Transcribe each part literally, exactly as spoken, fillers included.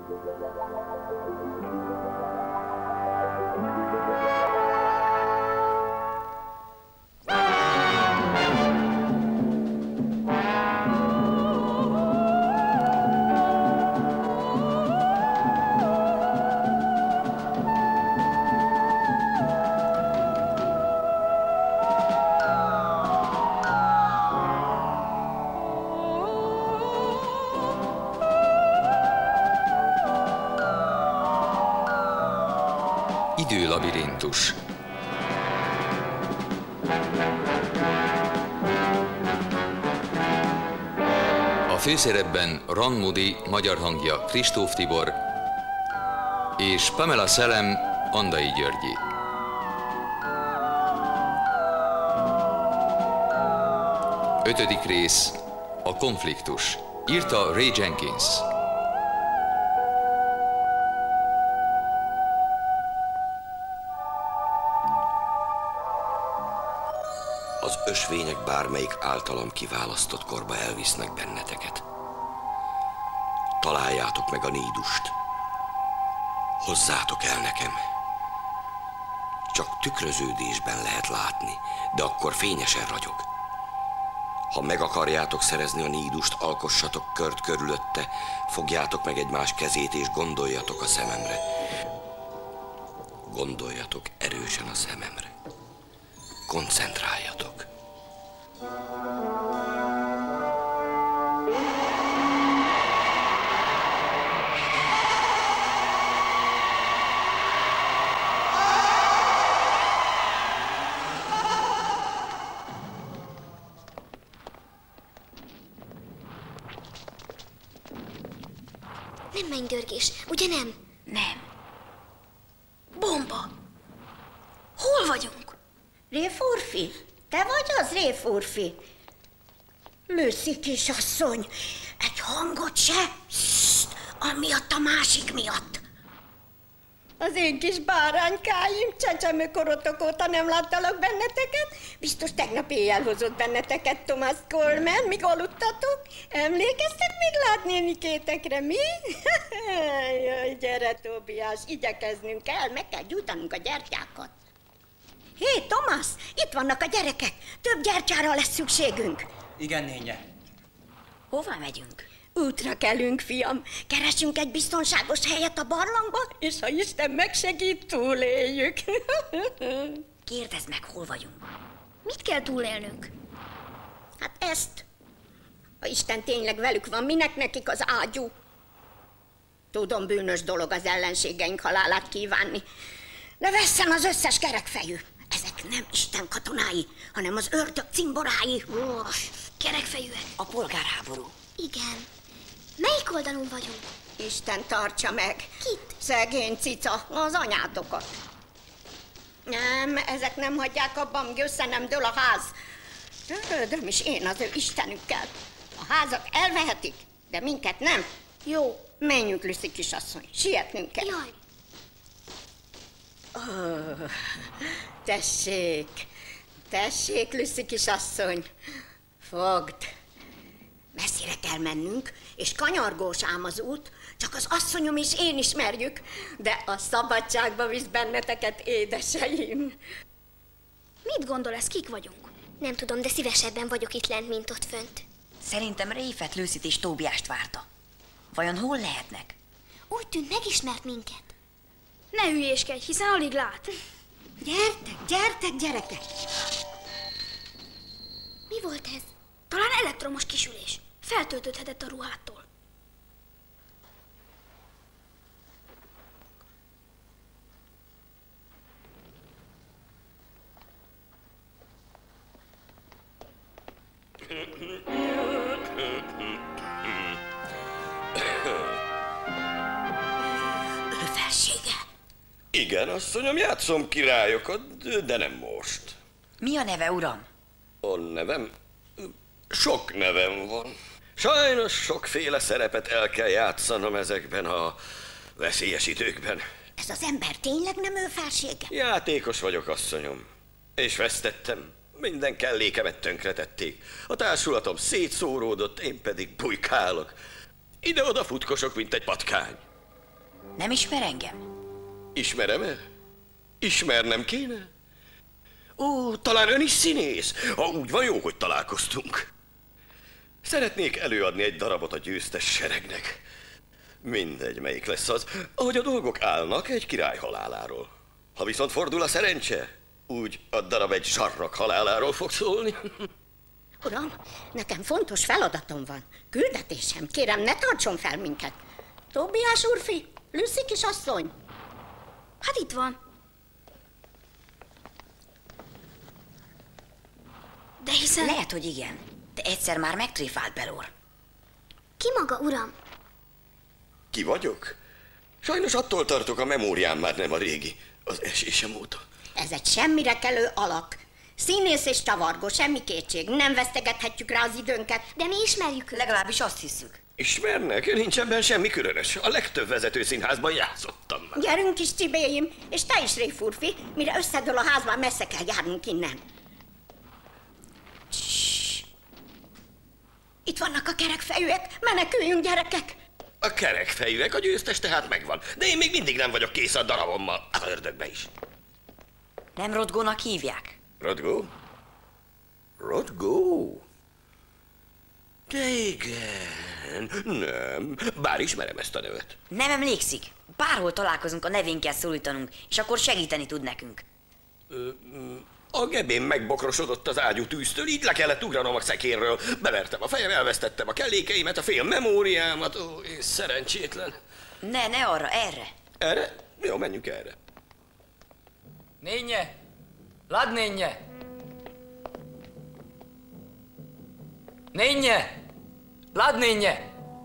Időlabirintus. A főszerepben Ron Moody, magyar hangja Kristóf Tibor, és Pamela Szelem, Andai Györgyi. Ötödik rész, a konfliktus. Írta Ray Jenkins. Az ösvények bármelyik általam kiválasztott korba elvisznek benneteket. Találjátok meg a nídust. Hozzátok el nekem. Csak tükröződésben lehet látni, de akkor fényesen ragyog. Ha meg akarjátok szerezni a nídust, alkossatok kört körülötte, fogjátok meg egymás kezét és gondoljatok a szememre. Gondoljatok erősen a szememre. Koncentráljatok. Nem mennydörgés, ugye nem? Nem. Bomba! Hol vagyunk? Réfurfi? Te vagy az, Réfurfi? Lucy kisasszony, egy hangot se? Szsst, amiatt a másik miatt. Az én kis báránykáim, csecsemőkorotok óta nem láttalak benneteket. Biztos tegnap éjjel hozott benneteket Thomas Coleman, míg aludtatok. Emlékeztek még látnénikétekre, mi? Jaj, gyere, Tobiás, igyekeznünk kell, meg kell gyújtanunk a gyertyákat. Hé, Thomas, itt vannak a gyerekek. Több gyertyára lesz szükségünk. Igen, nénye. Hova megyünk? Útra kelünk, fiam. Keresünk egy biztonságos helyet a barlangban, és ha Isten megsegít, túléljük. Kérdezd meg, hol vagyunk. Mit kell túlélnünk? Hát ezt. Ha Isten tényleg velük van, minek nekik az ágyú? Tudom, bűnös dolog az ellenségeink halálát kívánni, de vesszen az összes kerekfejű. Ezek nem Isten katonái, hanem az ördög cimborái. Kerekfejűek. A polgárháború. Igen. Melyik oldalon vagyunk? Isten tartsa meg. Kit? Szegény cica, az anyátokat. Nem, ezek nem hagyják abban, míg össze nem dől a ház. Törődöm is én az ő istenükkel. A házat elvehetik, de minket nem. Jó. Menjünk, Lucy kisasszony, sietnünk kell. Jaj. Oh, tessék, tessék, Lucy kisasszony, fogd. Messzire kell mennünk, és kanyargós ám az út, csak az asszonyom és én ismerjük, de a szabadságba visz benneteket, édeseim. Mit gondol, ez kik vagyunk? Nem tudom, de szívesebben vagyok itt lent, mint ott fönt. Szerintem Réfet, Lucyt és Tóbiást várta. Vajon hol lehetnek? Úgy tűnt, megismert minket. Ne hülyéskedj, hiszen alig lát. Gyertek, gyertek, gyerekek! Mi volt ez? Talán elektromos kisülés. Feltöltődhetett a ruhától. Ő felsége. Igen, asszonyom, játszom királyokat, de nem most. Mi a neve, uram? A nevem? Sok nevem van. Sajnos sokféle szerepet el kell játszanom ezekben a veszélyes időkben. Ez az ember tényleg nem ő felsége? Játékos vagyok, asszonyom. És vesztettem. Minden kellékemet tönkretették. A társulatom szétszóródott, én pedig bujkálok. Ide-oda futkosok, mint egy patkány. Nem ismer engem? Ismerem-e? Ismernem kéne? Ó, talán ön is színész? Ha úgy van, jó, hogy találkoztunk. Szeretnék előadni egy darabot a győztes seregnek. Mindegy, melyik lesz az, ahogy a dolgok állnak egy király haláláról. Ha viszont fordul a szerencse, úgy a darab egy zsarnok haláláról fog szólni. Uram, nekem fontos feladatom van. Küldetésem, kérem, ne tartson fel minket. Tóbiás úrfi, Lucy kisasszony. Hát itt van. De hiszen... Lehet, hogy igen. De egyszer már megtréfált Belor. Ki maga, uram? Ki vagyok? Sajnos attól tartok, a memóriám már nem a régi, az esésem óta. Ez egy semmire kelő alak. Színész és csavargó, semmi kétség. Nem vesztegethetjük rá az időnket. De mi ismerjük őt. Legalábbis azt hiszük. Ismernek? Nincs ebben semmi különös. A legtöbb vezetőszínházban játszottam már. Gyerünk kis csibéim, és te is, Réfurfi, mire összedől a ház, már messze kell járnunk innen. Cs. Itt vannak a kerekfejűek, meneküljünk, gyerekek! A kerekfejűek, a győztes tehát megvan, de én még mindig nem vagyok kész a darabommal. Az ördögbe is. Nem Rodgónak hívják? Rodgó? Rodgó? De igen, nem, bár ismerem ezt a nevet. Nem emlékszik. Bárhol találkozunk, a nevén kell szólítanunk, és akkor segíteni tud nekünk. A gebém megbokrosodott az ágyú tűztől, így le kellett ugranom a szekérről. Bevertem a fejem, elvesztettem a kellékeimet, a fél memóriámat. Ó, én szerencsétlen. Ne, ne arra, erre. Erre? Jó, menjünk erre. Nénye! Lad nénye! Nénye! Lad nénye!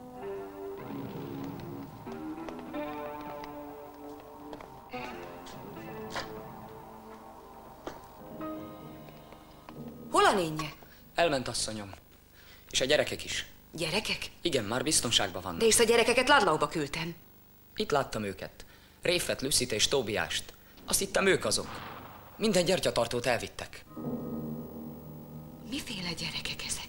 Hol a nénye? Elment, asszonyom. És a gyerekek is. Gyerekek? Igen, már biztonságban vannak. De és a gyerekeket Ladlauba küldtem. Itt láttam őket. Réfet, Lucyt és Tóbiást. Azt hittem ők azok. Minden gyertyatartót elvittek. Miféle gyerekek ezek?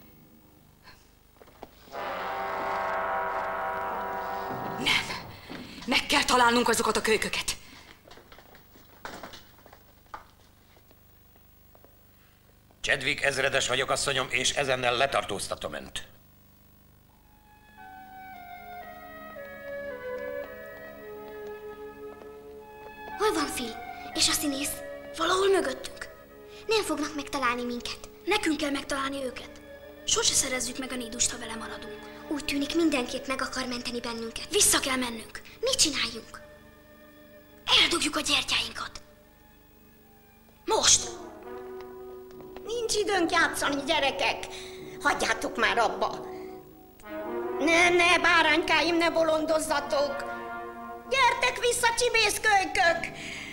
Nem. Meg kell találnunk azokat a kölyköket. Chadwick ezredes vagyok, asszonyom, és ezennel letartóztatom önt. Hol van Phil? És a színész? Valahol mögöttünk. Nem fognak megtalálni minket. Nekünk kell megtalálni őket. Sose szerezzük meg a nídust, ha vele maradunk. Úgy tűnik, mindenképp meg akar menteni bennünket. Vissza kell mennünk. Mit csináljunk? Eldugjuk a gyertyáinkat. Most! Nincs időnk játszani, gyerekek. Hagyjátok már abba. Ne, ne, báránykáim, ne bolondozzatok. Gyertek vissza, csibészkölykök!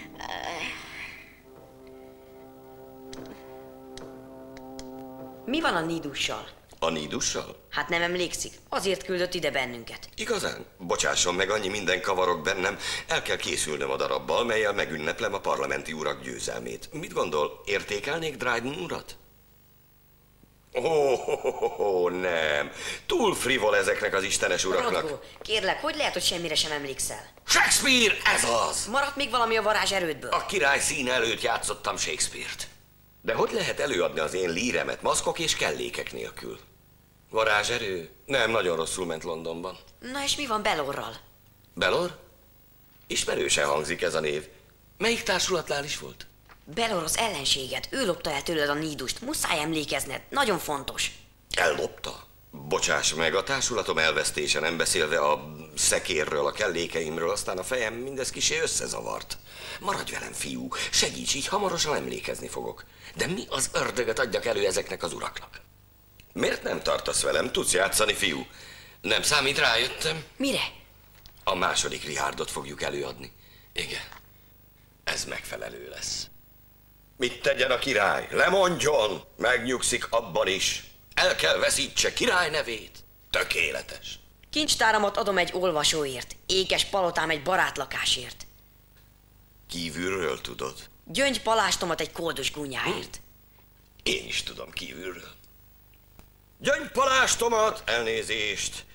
Mi van a nídussal? A nídussal? Hát nem emlékszik. Azért küldött ide bennünket. Igazán? Bocsásson meg, annyi minden kavarok bennem. El kell készülnöm a darabbal, mellyel megünneplem a parlamenti urak győzelmét. Mit gondol, értékelnék Dryden urat? Ó, oh, oh, oh, oh, nem. Túl frivol ezeknek az istenes uraknak. Rodgó, kérlek, hogy lehet, hogy semmire sem emlékszel? Shakespeare, ez az! Maradt még valami a varázs erődből? A király színe előtt játszottam Shakespeare-t. De hogy lehet előadni az én líremet maszkok és kellékek nélkül? Varázserő? Nem, nagyon rosszul ment Londonban. Na és mi van Belorral? Belor? Ismerősen hangzik ez a név. Melyik társulatnál is volt? Belor az ellenséged. Ő lopta el tőled a nídust. Muszáj emlékezned. Nagyon fontos. Ellopta? Bocsáss meg, a társulatom elvesztése, nem beszélve a szekérről, a kellékeimről, aztán a fejem mindez kisé összezavart. Maradj velem, fiú, segíts, így hamarosan emlékezni fogok. De mi az ördögöt adjak elő ezeknek az uraknak? Miért nem tartasz velem? Tudsz játszani, fiú? Nem számít, rájöttem. Mire? A második Richardot fogjuk előadni. Igen, ez megfelelő lesz. Mit tegyen a király? Lemondjon! Megnyugszik abban is. El kell veszítse király nevét. Tökéletes. Kincstáramat adom egy olvasóért. Ékes palotám egy barátlakásért. Kívülről tudod? Gyöngy palástomat egy koldus gúnyáért. Én is tudom kívülről. Gyöngy palástomat, elnézést.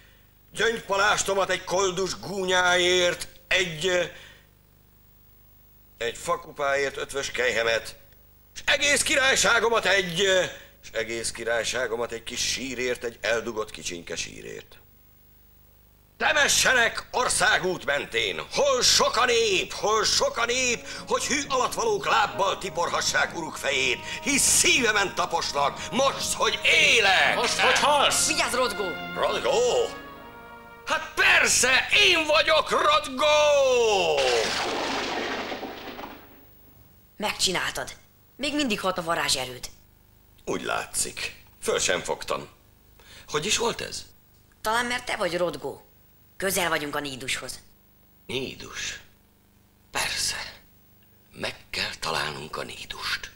gyöngypalástomat egy koldus gúnyáért, egy... egy fakupáért ötvös kelyhemet, és egész királyságomat egy... és egész királyságomat egy kis sírért, egy eldugott kicsinke sírért. Temessenek országút mentén, hol sok a nép, hol sok a nép, hogy hű alattvalók lábbal tiporhassák uruk fejét, hisz szívemen taposnak, most, hogy élek! Most, hogy halsz! Vigyázz, Rodgó! Rodgó? Hát persze, én vagyok Rodgó! Megcsináltad. Még mindig hat a varázserőd. Úgy látszik. Föl sem fogtam. Hogy is volt ez? Talán mert te vagy Rodgó. Közel vagyunk a Nídushoz. Nídus? Persze. Meg kell találnunk a Nídust.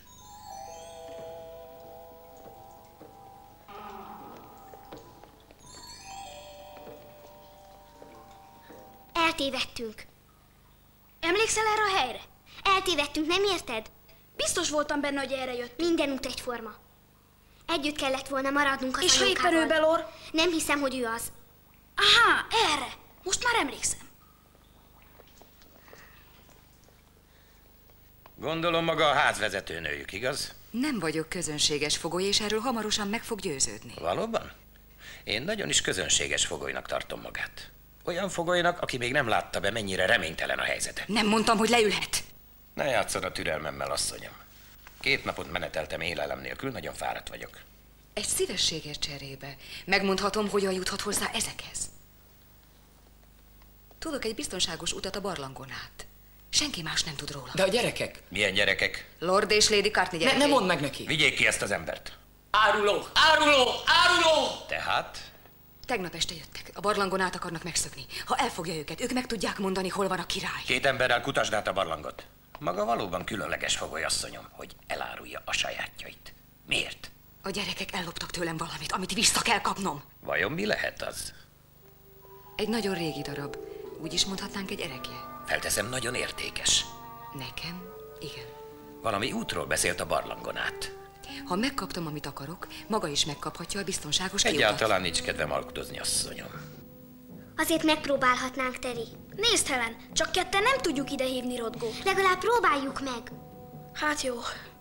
Eltévedtünk. Emlékszel erre a helyre? Eltévedtünk, nem érted? Biztos voltam benne, hogy erre jött. Minden út egyforma. Együtt kellett volna maradnunk az És ha éppen ő Belor? Nem hiszem, hogy ő az. Aha, erre. Most már emlékszem. Gondolom maga a házvezetőnőjük, igaz? Nem vagyok közönséges fogoly, és erről hamarosan meg fog győződni. Valóban? Én nagyon is közönséges fogolynak tartom magát. Olyan fogolynak, aki még nem látta be, mennyire reménytelen a helyzete. Nem mondtam, hogy leülhet. Ne játsszon a türelmemmel, asszonyom. Két napot meneteltem élelem nélkül, nagyon fáradt vagyok. Egy szívességes cserébe. Megmondhatom, hogyan juthat hozzá ezekhez. Tudok egy biztonságos utat a barlangon át. Senki más nem tud róla. De a gyerekek? Milyen gyerekek? Lord és Lady Courtney Ne, gyerekei. ne mondd meg neki. Vigyék ki ezt az embert. Áruló! Áruló! Áruló! Tehát? Tegnap este jöttek. A barlangon át akarnak megszökni. Ha elfogja őket, ők meg tudják mondani, hol van a király. Két emberrel kutasd át a barlangot. Maga valóban különleges fogoly, asszonyom, hogy elárulja a sajátjait. Miért? A gyerekek elloptak tőlem valamit, amit vissza kell kapnom. Vajon mi lehet az? Egy nagyon régi darab. Úgy is mondhatnánk egy erekje. Felteszem, nagyon értékes. Nekem? Igen. Valami útról beszélt a barlangon át. Ha megkaptam, amit akarok, maga is megkaphatja a biztonságos kiutat. Egyáltalán nincs kedvem alkudozni, asszonyom. Azért megpróbálhatnánk, Teri. Nézd, Helen, csak ketten nem tudjuk ide hívni Rodgót. Legalább próbáljuk meg. Hát jó.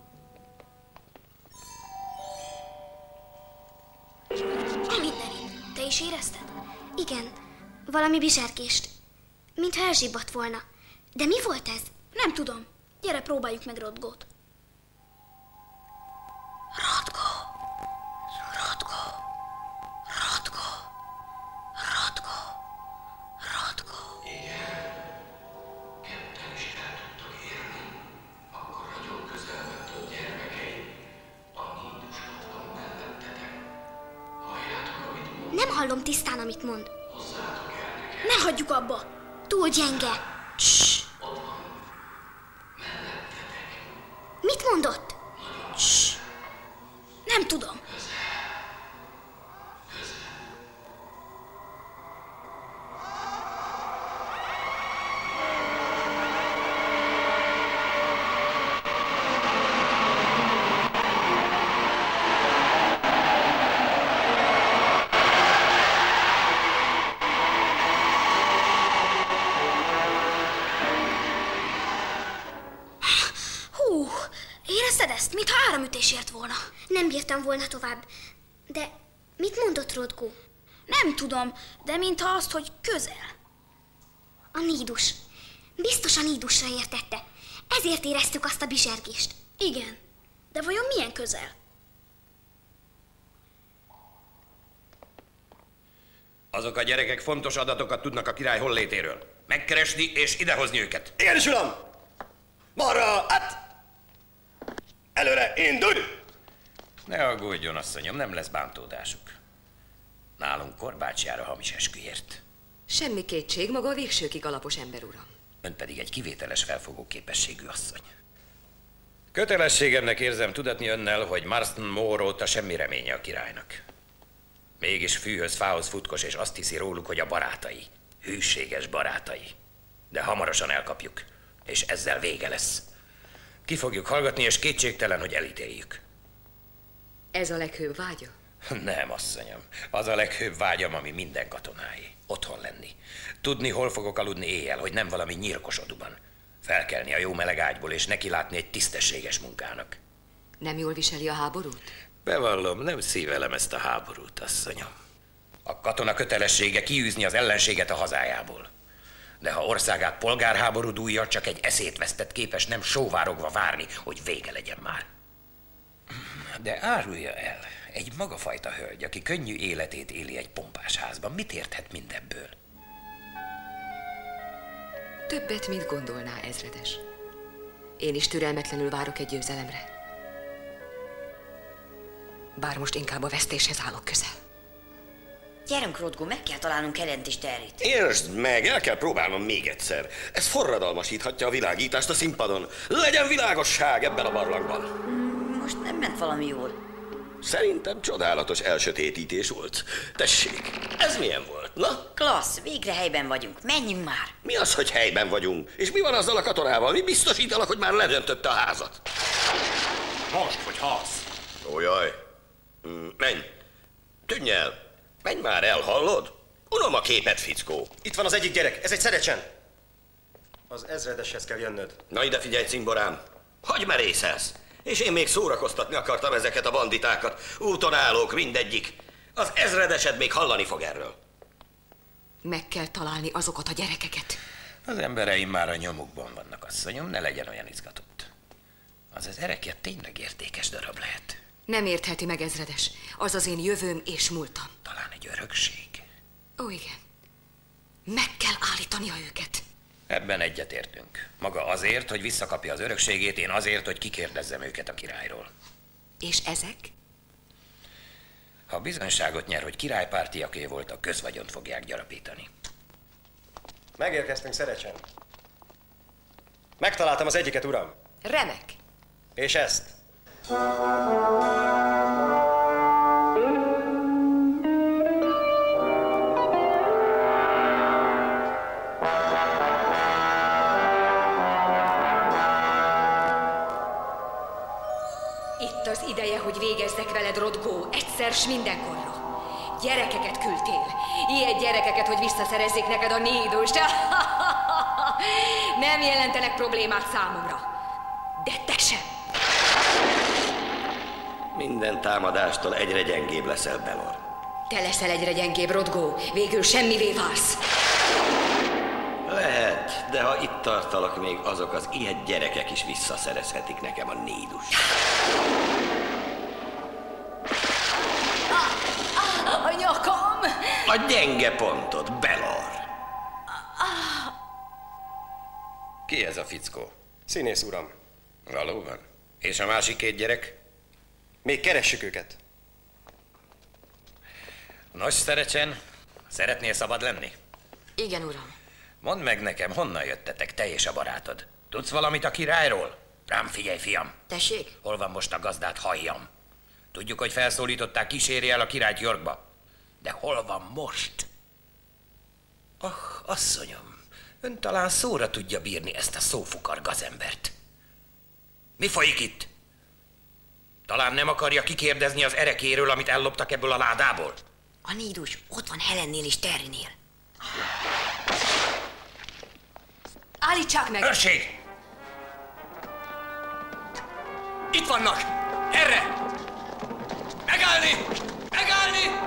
A mindenit. Te is érezted? Igen, valami bizsergést. Mintha elzsibbadt volna. De mi volt ez? Nem tudom. Gyere, próbáljuk meg Rodgót. Rodgó. Rodgó. Rodgó. Rodgó. Rodgó. Igen. Ketten is el tudtak érni. Akkor nagyon közel volt a gyermekeim. A Nídusokban mellettetek. Halljátok, amit mond? Nem hallom tisztán, amit mond. Hozzátok el nekem. Ne hagyjuk abba. Túl gyenge. Cs. Mit mondott? Cs. Nem tudom. Hú, érezted ezt? Mintha áramütés ért volna. Nem bírtam volna tovább. De mit mondott Rodgó? Nem tudom, de mintha azt, hogy közel. A Nídus. Biztos a Nídusra értette. Ezért éreztük azt a bizsergést. Igen, de vajon milyen közel? Azok a gyerekek fontos adatokat tudnak a király hollétéről. Megkeresni és idehozni őket. Igenis, uram! Marra, át! Előre, indulj! Ne aggódjon, asszonyom, nem lesz bántódásuk. Nálunk Korbács jár a hamis esküért. Semmi kétség, maga a végsőkig alapos ember, uram. Ön pedig egy kivételes felfogó képességű asszony. Kötelességemnek érzem tudatni önnel, hogy Marston Moore óta semmi reménye a királynak. Mégis fűhöz, fához futkos, és azt hiszi róluk, hogy a barátai. Hűséges barátai. De hamarosan elkapjuk, és ezzel vége lesz. Ki fogjuk hallgatni, és kétségtelen, hogy elítéljük. Ez a leghőbb vágya? Nem, asszonyom. Az a leghőbb vágyam, ami minden katonáé. Otthon lenni. Tudni, hol fogok aludni éjjel, hogy nem valami nyírkos oduban. Felkelni a jó meleg ágyból, és neki látni egy tisztességes munkának. Nem jól viseli a háborút? Bevallom, nem szívelem ezt a háborút, asszonyom. A katona kötelessége kiűzni az ellenséget a hazájából. De ha országát polgárháború dúlja, csak egy eszét vesztett képes nem sóvárogva várni, hogy vége legyen már. De árulja el, egy magafajta hölgy, aki könnyű életét éli egy pompás házban, mit érthet mindebből? Többet, mint gondolná, ezredes. Én is türelmetlenül várok egy győzelemre. Bár most inkább a vesztéshez állok közel. Gyerünk, Rodgó, meg kell találnunk Helent és Terryt. Értsd meg, el kell próbálnom még egyszer. Ez forradalmasíthatja a világítást a színpadon. Legyen világosság ebben a barlangban. Most nem ment valami jól. Szerintem csodálatos elsötétítés volt. Tessék, ez milyen volt, na? Klassz, végre helyben vagyunk. Menjünk már. Mi az, hogy helyben vagyunk? És mi van azzal a katonával? Mi biztosítalak, hogy már ledöntötte a házat? Most, hogy halsz. Ó, jaj. Menj. Tűnj el. Menj már el, hallod? Unom a képet, fickó. Itt van az egyik gyerek, ez egy Szerecsen. Az ezredeshez kell jönnöd. Na ide figyelj, cimborám. Hogy merészelsz? És én még szórakoztatni akartam ezeket a banditákat. Úton állók mindegyik. Az ezredesed még hallani fog erről. Meg kell találni azokat a gyerekeket. Az embereim már a nyomukban vannak, asszonyom, ne legyen olyan izgatott. Az az erekje tényleg értékes darab lehet. Nem értheti meg, ezredes. Az az én jövőm és múltam. Talán egy örökség. Ó, igen. Meg kell állítania őket. Ebben egyetértünk. Maga azért, hogy visszakapja az örökségét, én azért, hogy kikérdezzem őket a királyról. És ezek? Ha bizonyságot nyer, hogy királypártiaké volt, a közvagyont fogják gyarapítani. Megérkeztünk, Szerecsen. Megtaláltam az egyiket, uram. Remek. És ezt. Itt az ideje, hogy végezzek veled, Rodgó, egyszer s mindenkorra. Gyerekeket küldtél. Ilyen gyerekeket, hogy visszaszerezzék neked a nídust. Nem jelentenek problémát számomra. De te sem. Minden támadástól egyre gyengébb leszel, Belor. Te leszel egyre gyengébb, Rodgó. Végül semmivé válsz. Lehet, de ha itt tartalak, még azok az ilyen gyerekek is visszaszerezhetik nekem a nídust. A nyakam! A gyenge pontod, Belor. Ki ez a fickó? Színész, uram. Valóban. És a másik két gyerek? Még keressük őket. Nos, Szerecsen, szeretnél szabad lenni? Igen, uram. Mondd meg nekem, honnan jöttetek, te és a barátod? Tudsz valamit a királyról? Rám figyelj, fiam. Tessék? Hol van most a gazdát, halljam? Tudjuk, hogy felszólították, kísérje el a királyt Yorkba. De hol van most? Ah, asszonyom, ön talán szóra tudja bírni ezt a szófukar gazembert. Mi folyik itt? Talán nem akarja kikérdezni az erekéről, amit elloptak ebből a ládából? A nídus ott van Helennél és Terrynél. Állítsák meg! Őrség! Itt vannak! Erre! Megállni! Megállni!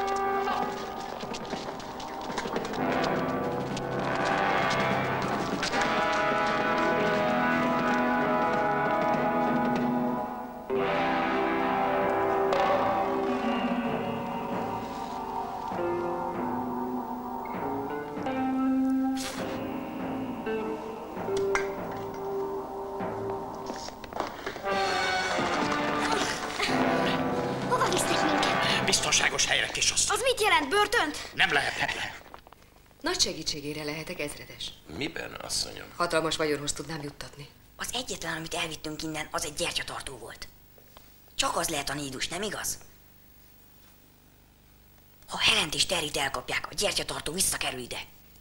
Biztonságos helyre, kisasszony. Az mit jelent, börtönt? Nem lehet, nem lehet. Nagy segítségére lehetek, ezredes. Miben, asszonyom? Hatalmas vagyonhoz tudnám juttatni. Az egyetlen, amit elvittünk innen, az egy gyertyatartó volt. Csak az lehet a nídus, nem igaz? Ha Helent és Terryt elkapják, a gyertyatartó visszakerül ide.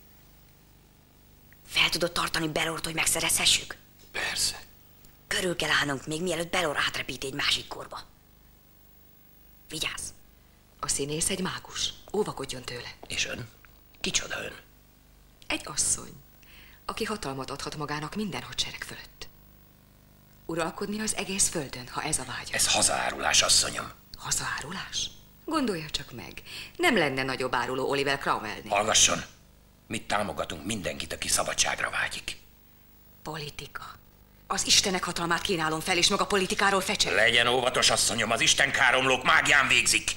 Fel tudod tartani Belort, hogy megszerezhessük? Persze. Körül kell állnunk, még mielőtt Belor átrepít egy másik korba. Vigyázz! A színész egy mágus. Óvakodjon tőle. És ön? Kicsoda ön? Egy asszony, aki hatalmat adhat magának minden hadsereg fölött. Uralkodni az egész földön, ha ez a vágya. Ez hazaárulás, asszonyom. Hazaárulás? Gondolja csak meg. Nem lenne nagyobb áruló Oliver Cromwellnél. Hallgasson! Mi támogatunk mindenkit, aki szabadságra vágyik. Politika. Az Istenek hatalmát kínálom fel, és maga politikáról fecseg. Legyen óvatos, asszonyom, az istenkáromlók mágián végzik.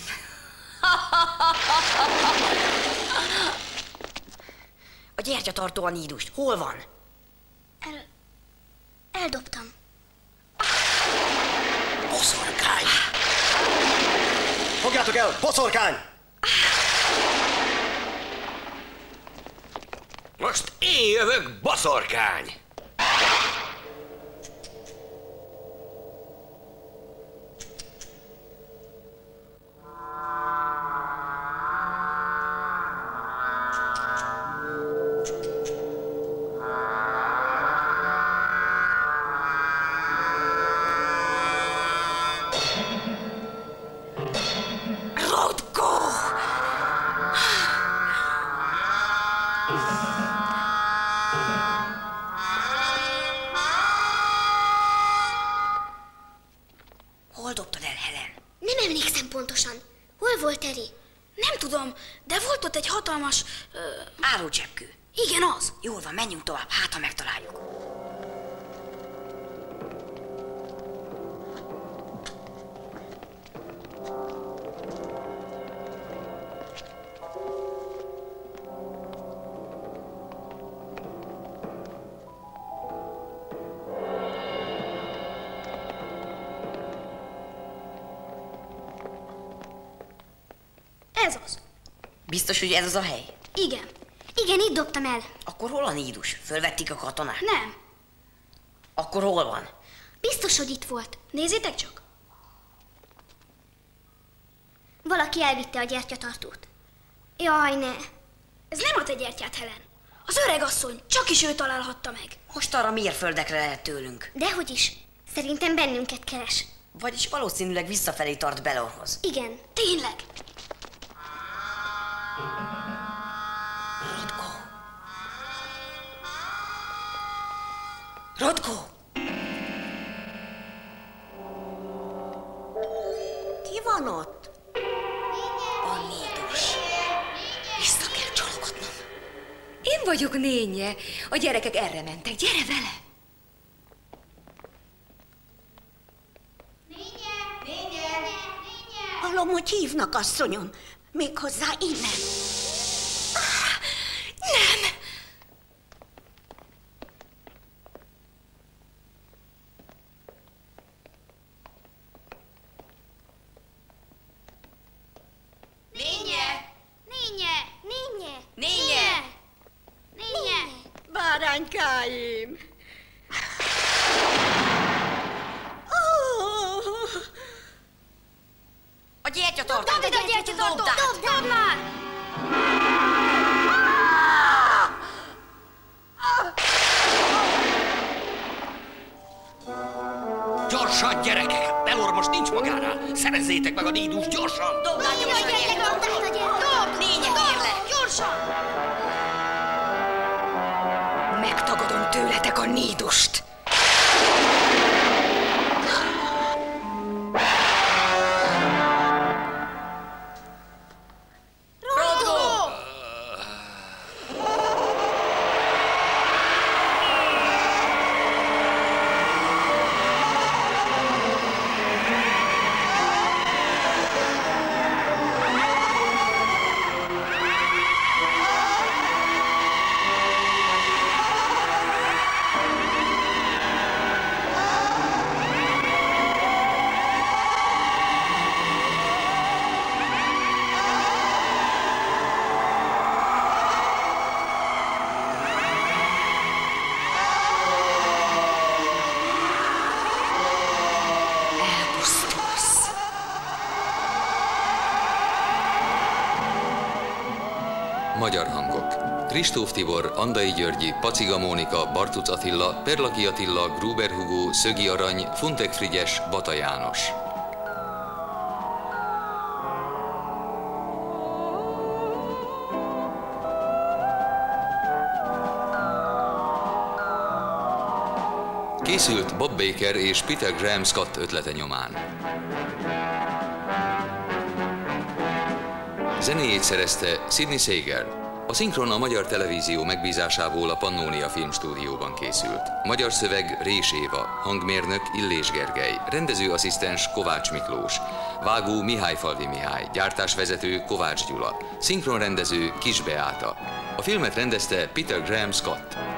A gyertyatartó a nídust. Hol van? El... eldobtam. Boszorkány! Fogjátok el! Boszorkány! Most én jövök, boszorkány! Hol dobtad el, Helen? Nem emlékszem pontosan. Hol volt Eri? Nem tudom, de volt ott egy hatalmas... Ö... Árucseppkő. Igen, az. Jól van, menjünk tovább, hát ha megtaláljuk. Ez az. Biztos, hogy ez az a hely? Igen. Igen, itt dobtam el. Akkor hol a nídus? Fölvették a katonát? Nem. Akkor hol van? Biztos, hogy itt volt. Nézzétek csak. Valaki elvitte a gyertyatartót. Jaj, ne. Ez nem a te gyertyát, Helen. Az öreg asszony, csak is ő találhatta meg. Most arra mérföldekre lehet tőlünk. Dehogy is. Szerintem bennünket keres. Vagyis valószínűleg visszafelé tart Belorhoz. Igen. Tényleg. Rodko! Rodko! Ki van ott? A nídus. Vissza kell csalogatnom. Én vagyok Nénye. A gyerekek erre mentek. Gyere vele! Hallom, hogy hívnak, asszonyom. Méghozzá innen. Nem! Nénye! Nénye! Nénye! Nénye! Nénye! Báránykáim! Oh! A gyertyatartó! Dobd a gyertyatartót! Dobd, dobd már! Gyorsan, gyerekek! Belor most nincs magánál! Szerezzétek meg a nídust, gyorsan! Dobd át gyorsan a gyertyatartót! Dobd! Nénye, kérlek! Gyorsan! Megtagadom tőletek a nídust! Magyar hangok. Kristóf Tibor, Andai Györgyi, Paciga Mónika, Bartuc Attila, Perlaki Attila, Gruber Hugo, Szögi Arany, Funtek Frigyes, Bata János. Készült Bob Baker és Peter Graham Scott ötlete nyomán. Zenéjét szerezte Sidney Sager. A szinkron a Magyar Televízió megbízásából a Pannónia Filmstúdióban készült. Magyar szöveg Rés Éva, hangmérnök Illés Gergely, rendezőasszisztens Kovács Miklós, vágó Mihályfalvi Mihály, gyártásvezető Kovács Gyula, szinkronrendező Kis Beáta. A filmet rendezte Peter Graham Scott.